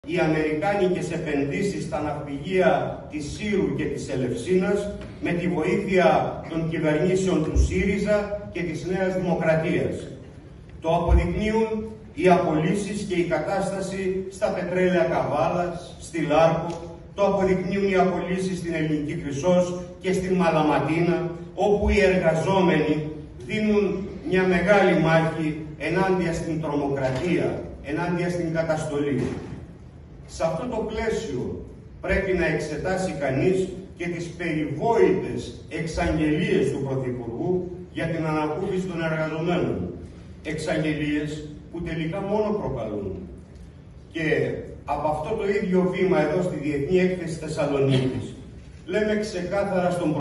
οι αμερικάνικες επενδύσεις στα ναυπηγεία της Σύρου και της Ελευσίνας με τη βοήθεια των κυβερνήσεων του ΣΥΡΙΖΑ και της Νέας Δημοκρατίας. Το αποδεικνύουν οι απολύσεις και η κατάσταση στα πετρέλαια Καβάλας, στη Λάρκο, το αποδεικνύουν οι απολύσεις στην Ελληνική Χρυσός και στην Μαλαματίνα, όπου οι εργαζόμενοι δίνουν μια μεγάλη μάχη ενάντια στην τρομοκρατία, ενάντια στην καταστολή. Σε αυτό το πλαίσιο πρέπει να εξετάσει κανείς και τις περιβόητες εξαγγελίες του Πρωθυπουργού για την ανακούφιση των εργαζομένων. Εξαγγελίες που τελικά μόνο προκαλούν. Και από αυτό το ίδιο βήμα εδώ στη Διεθνή Έκθεση Θεσσαλονίκης λέμε ξεκάθαρα στον